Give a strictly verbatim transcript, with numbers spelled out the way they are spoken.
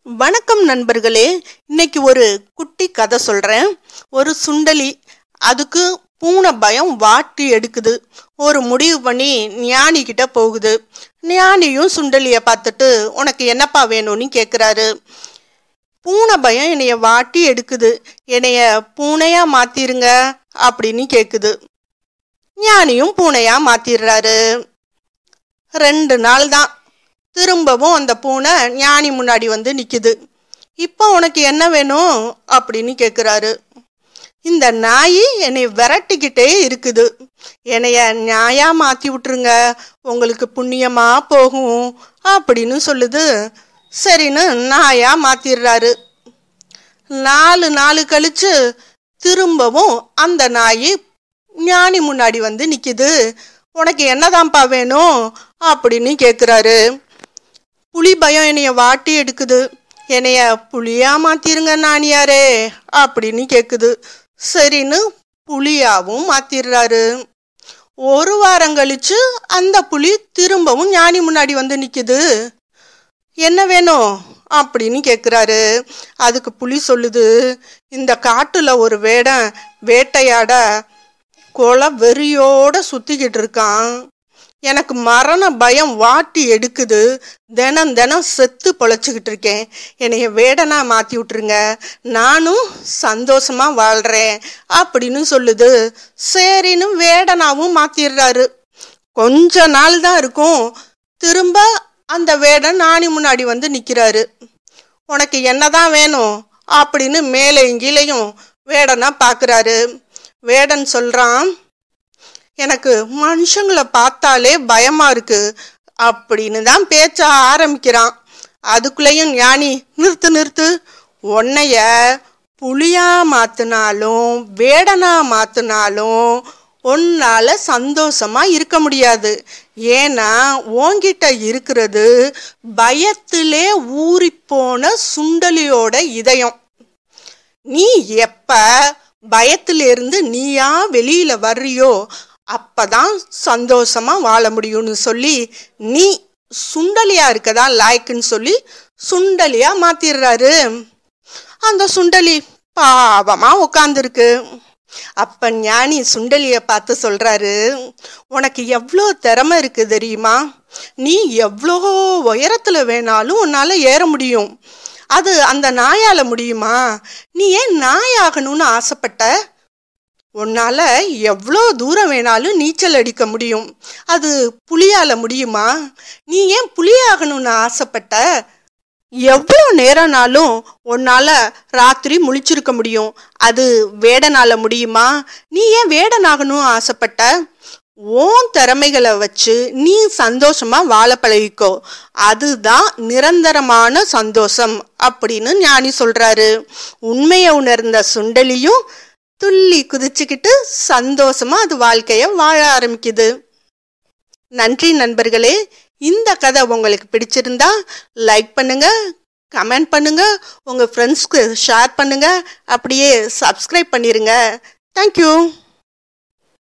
வணக்கம் நண்பர்களே, இன்னைக்கு ஒரு குட்டி கதை சொல்றேன். ஒரு சுண்டலி, அதுக்கு பூனை பயம் வாட்டி எடுக்குது. ஒரு முடிவு பண்ணி ஞானி கிட்ட போகுது. ஞானியும் சுண்டலிய பார்த்துட்டு உனக்கு என்னப்பா வேணும்னு கேக்குறாரு. பூனை பயம் என்னைய வாட்டி எடுக்குது, என்னைய பூனையா மாத்திருங்க அப்படின்னு கேக்குது. ஞானியும் பூனையா மாத்திடுறாரு. ரெண்டு நாள் தான். திரும்பவும் அந்த பூனை ஞானி முன்னாடி வந்து நிக்குது. இப்போ உனக்கு என்ன வேணும் அப்படின்னு கேக்குறாரு. இந்த நாய் என்னை விரட்டிக்கிட்டே இருக்குது, என்னைய நியாயா மாத்தி விட்டுருங்க, உங்களுக்கு புண்ணியமா போகும் அப்படின்னு சொல்லுது. சரின்னு நாயா மாத்திடுறாரு. நாலு நாலு கழிச்சு திரும்பவும் அந்த நாய் ஞானி முன்னாடி வந்து நிக்குது. உனக்கு என்னதான்ப்பா வேணும் அப்படின்னு கேக்குறாரு. புலி பயம் என்னைய வாட்டி எடுக்குது, என்னைய புலியா மாத்திருங்க நானியாரே அப்படின்னு கேக்குது. சரின்னு புலியாவும் மாத்திடுறாரு. ஒரு வாரம் கழிச்சு அந்த புலி திரும்பவும் ஞானி முன்னாடி வந்து நிக்குது. என்ன வேணும் அப்படின்னு கேக்குறாரு. அதுக்கு புலி சொல்லுது, இந்த காட்டுல ஒரு வேடன் வேட்டையாட கொலை வெறியோட சுத்திக்கிட்டு இருக்கான், எனக்கு மரண பயம் வாட்டி எடுக்குது, தினம் தினம் செத்து பொழைச்சிக்கிட்டு இருக்கேன், என்னைய வேடனா மாத்தி விட்டுருங்க, நானும் சந்தோஷமா வாழ்றேன் அப்படின்னு சொல்லுது. சரின்னு வேடனாவும் மாத்திடுறாரு. கொஞ்ச நாள் தான் இருக்கும். திரும்ப அந்த வேடன் ஞானி முன்னாடி வந்து நிக்கிறாரு. உனக்கு என்னதான் வேணும் அப்படின்னு மேலையும் கீழையும் வேடனா பாக்குறாரு. வேடன் சொல்றான், எனக்கு மனுஷங்களை பார்த்தாலே பயமா இருக்கு அப்படின்னு தான் பேச்ச ஆரம்பிக்கிறான். அதுக்குள்ளேயும் ஞானி, நிறுத்து நிறுத்து, உன்னைய புலியா மாத்தினாலும் வேடனா மாத்தினாலும் உன்னால சந்தோஷமா இருக்க முடியாது. ஏன்னா உன்கிட்ட இருக்கிறது பயத்திலே ஊறிப்போன சுண்டலியோட இதயம். நீ எப்ப பயத்திலிருந்து நீயா வெளியில வர்றியோ அப்பதான் சந்தோஷமா வாழ முடியும்னு சொல்லி நீ சுண்டலியா இருக்கதா லாய்க்குன்னு சொல்லி சுண்டலியா மாத்திடுறாரு. அந்த சுண்டலி பாவமா உட்காந்துருக்கு. அப்ப ஞானி சுண்டலிய பார்த்து சொல்றாரு, உனக்கு எவ்வளோ திறமை இருக்கு தெரியுமா, நீ எவ்வளோ உயரத்துல வேணாலும் உன்னால ஏற முடியும், அது அந்த நாயால முடியுமா? நீ ஏன் நாயாகணும்னு ஆசைப்பட்ட? உன்னால எவ்வளோ தூரம் வேணாலும் நீச்சல் அடிக்க முடியும், அது புலியால முடியுமா? நீ ஏன் புலியாகணும்னு ஆசைப்பட்ட? எவ்வளோ நேரம்னாலும் உன்னால ராத்திரி முழிச்சிருக்க முடியும், அது வேடனால முடியுமா? நீ ஏன் வேடனாகணும் ஆசைப்பட்ட? ஓன் திறமைகளை வச்சு நீ சந்தோஷமா வாழ பழகிக்கோ, அதுதான் நிரந்தரமான சந்தோஷம் அப்படின்னு ஞானி சொல்றாரு. உண்மையை உணர்ந்த சுண்டலியும் துள்ளி குதிச்சுக்கிட்டு சந்தோஷமா அது வாழ்க்கைய வாழ ஆரம்பிக்குது. நன்றி நண்பர்களே. இந்த கதை உங்களுக்கு பிடிச்சிருந்தா லைக் பண்ணுங்க, கமெண்ட் பண்ணுங்க, உங்க ஃப்ரெண்ட்ஸ்க்கு ஷேர் பண்ணுங்க, அப்படியே சப்ஸ்கிரைப் பண்ணிருங்க. தேங்க்யூ.